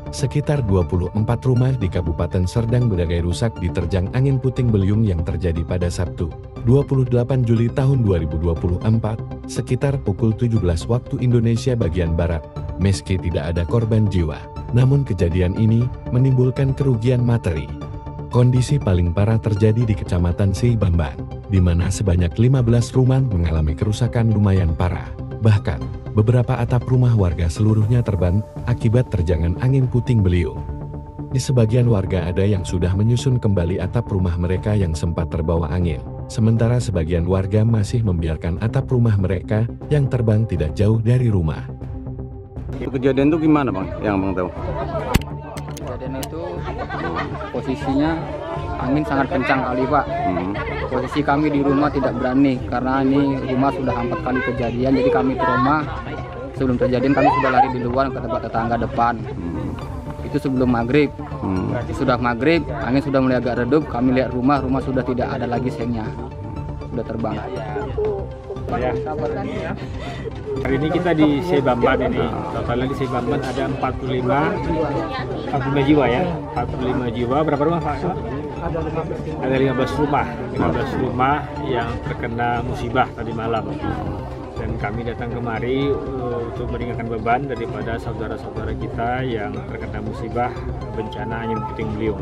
Sekitar 24 rumah di Kabupaten Serdang Bedagai rusak diterjang angin puting beliung yang terjadi pada Sabtu, 28 Juli tahun 2024, sekitar pukul 17 waktu Indonesia bagian Barat. Meski tidak ada korban jiwa, namun kejadian ini menimbulkan kerugian materi. Kondisi paling parah terjadi di Kecamatan Seibamban, di mana sebanyak 15 rumah mengalami kerusakan lumayan parah. Bahkan, beberapa atap rumah warga seluruhnya terban akibat terjangan angin puting beliung. Di sebagian warga ada yang sudah menyusun kembali atap rumah mereka yang sempat terbawa angin, sementara sebagian warga masih membiarkan atap rumah mereka yang terbang tidak jauh dari rumah. Kejadian itu gimana Bang, yang Bang tahu? Kejadian itu posisinya angin sangat kencang kali Pak. Posisi kami di rumah tidak berani karena ini rumah sudah 4 kali kejadian, jadi kami ke rumah sebelum kejadian kami sudah lari di luar ke tempat tetangga depan. Itu sebelum maghrib. Sudah maghrib, angin sudah mulai agak redup, kami lihat rumah sudah tidak ada lagi sengnya, sudah terbang. Ya. Hari ini kita di Seibamban ini, totalnya di Seibamban ada 45 jiwa ya, 45 jiwa. Berapa rumah Pak? Ada 15 rumah yang terkena musibah tadi malam. Dan kami datang kemari untuk meringankan beban daripada saudara-saudara kita yang terkena musibah bencana angin puting beliung.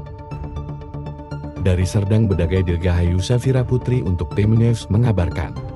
Dari Serdang Bedagai Dirgahayu Safira Putri untuk Tim News mengabarkan.